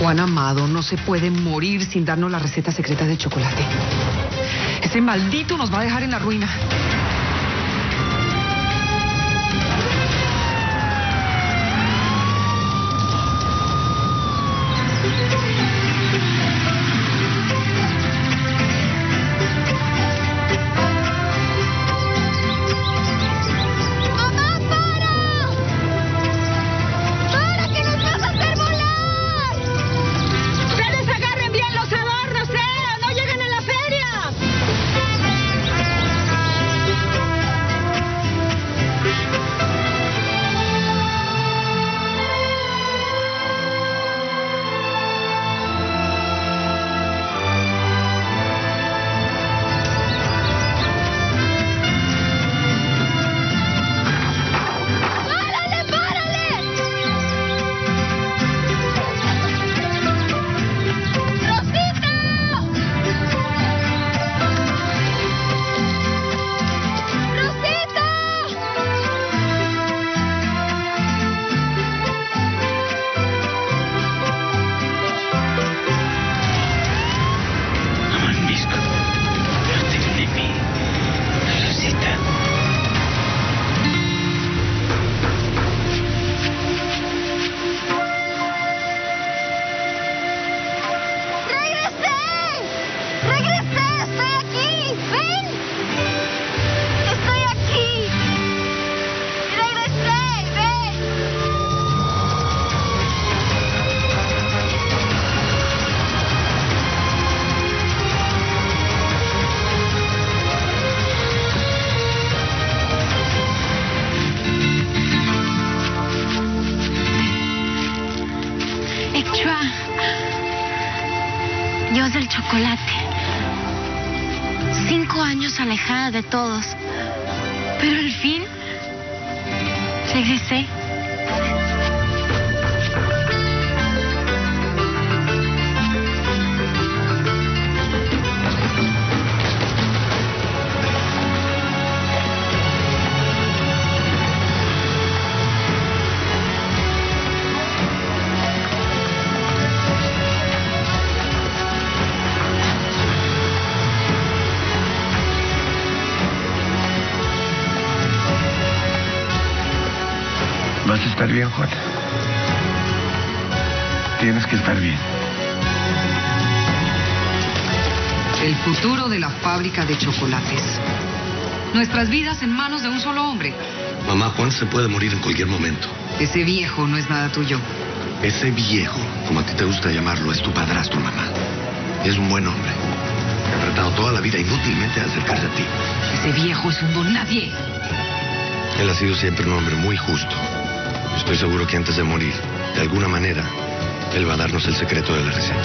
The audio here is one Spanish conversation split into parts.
Juan amado, no se puede morir sin darnos la receta secreta del chocolate. Ese maldito nos va a dejar en la ruina. Dios del chocolate. 5 años alejada de todos. Pero al fin regresé. Vas a estar bien, Juan. Tienes que estar bien. El futuro de la fábrica de chocolates. Nuestras vidas en manos de un solo hombre. Mamá, Juan se puede morir en cualquier momento. Ese viejo no es nada tuyo. Ese viejo, como a ti te gusta llamarlo, es tu padrastro, mamá. Es un buen hombre. Ha tratado toda la vida inútilmente de acercarse a ti. Ese viejo es un don nadie. Él ha sido siempre un hombre muy justo. Estoy seguro que antes de morir, de alguna manera, él va a darnos el secreto de la receta.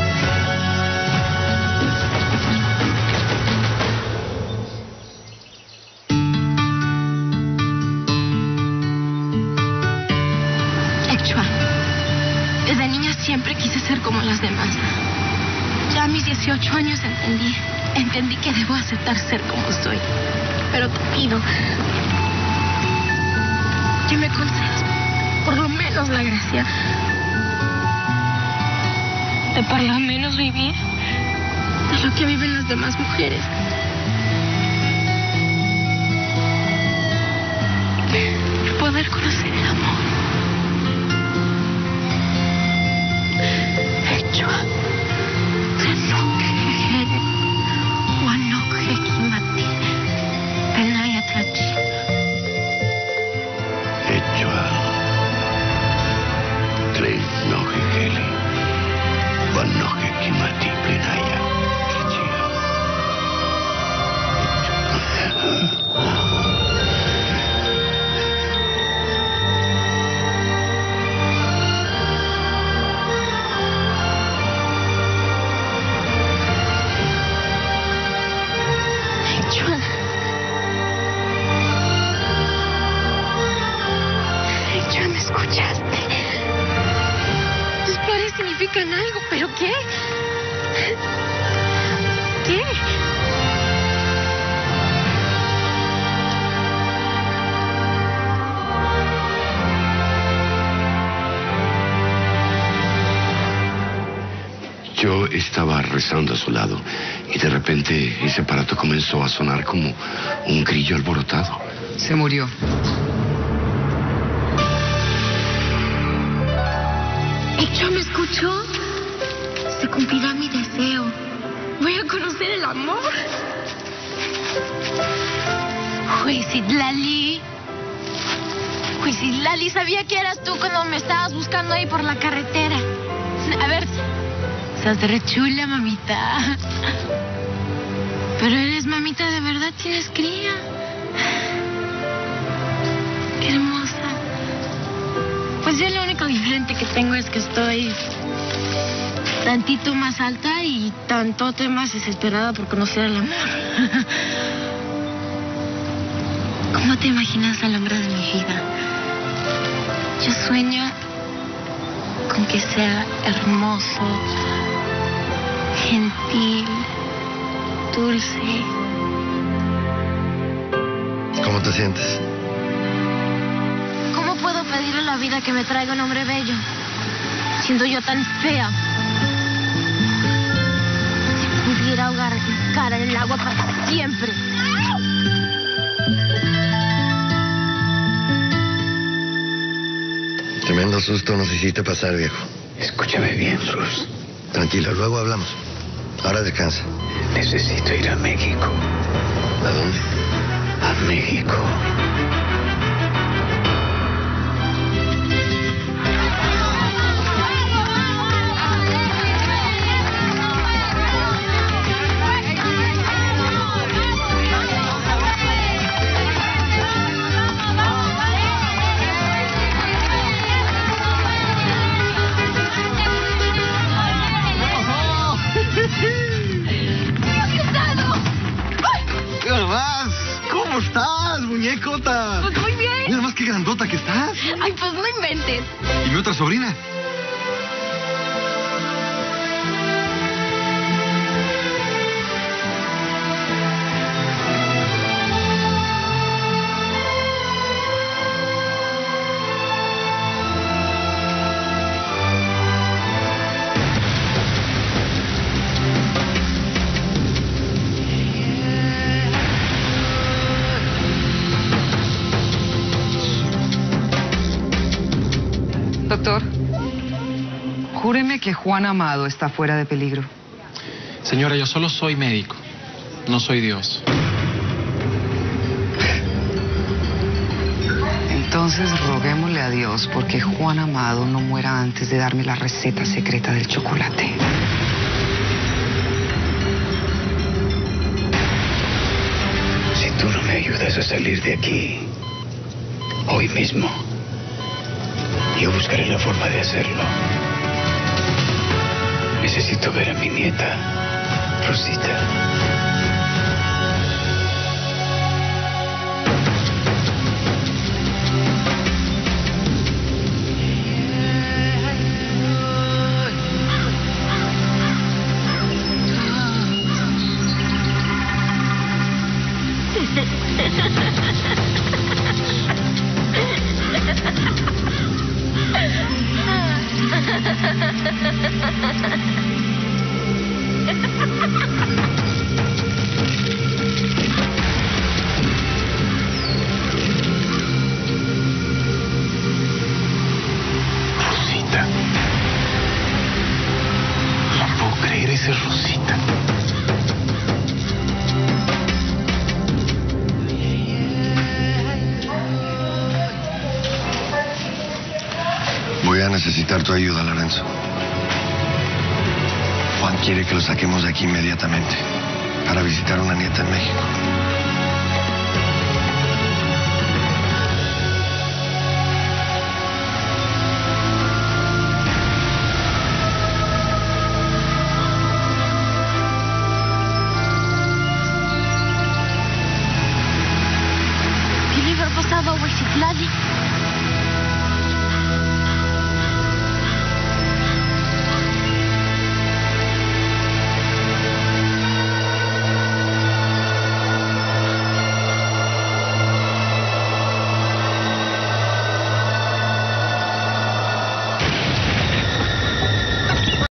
Echua, desde niña siempre quise ser como las demás. Ya a mis 18 años entendí que debo aceptar ser como soy. Pero te pido que me concedas por lo menos la gracia de por lo menos vivir de lo que viven las demás mujeres. Poder conocer el amor. Echua, ¿me escuchaste? Tus flores significan algo, ¿pero qué? ¿Qué? Yo estaba rezando a su lado y de repente ese aparato comenzó a sonar como un grillo alborotado. Se murió. ¿Ekchua me escuchó? Se cumplirá mi deseo. Voy a conocer el amor. Huisitlali. Huisitlali, sabía que eras tú cuando me estabas buscando ahí por la carretera. A ver, estás re chula, mamita. Pero eres mamita, de verdad tienes cría. Qué hermosa. Pues yo lo único diferente que tengo es que estoy tantito más alta y tantote más desesperada por conocer el amor. ¿Cómo te imaginas al hombre de mi vida? Yo sueño con que sea hermoso, gentil, dulce. ¿Cómo te sientes? ¿Cómo puedo pedirle a la vida que me traiga un hombre bello, siendo yo tan fea? Si pudiera ahogar mi cara en el agua para siempre. Tremendo susto nos hiciste pasar, viejo. Escúchame bien, Bruce. Tranquilo, luego hablamos. Ahora descansa. Necesito ir a México. ¿A dónde? A México. ¿Cómo estás, muñecota? Pues muy bien. Mira más qué grandota que estás. Ay, pues no inventes. ¿Y mi otra sobrina? Doctor, júreme que Juan Amado está fuera de peligro. Señora, yo solo soy médico, no soy Dios. Entonces roguémosle a Dios porque Juan Amado no muera antes de darme la receta secreta del chocolate. Si tú no me ayudas a salir de aquí, hoy mismo, yo buscaré la forma de hacerlo. Necesito ver a mi nieta, Rosita. Rosita. No puedo creer, esa es Rosita. Voy a necesitar tu ayuda, Lorenzo. Juan quiere que lo saquemos de aquí inmediatamente para visitar a una nieta en México.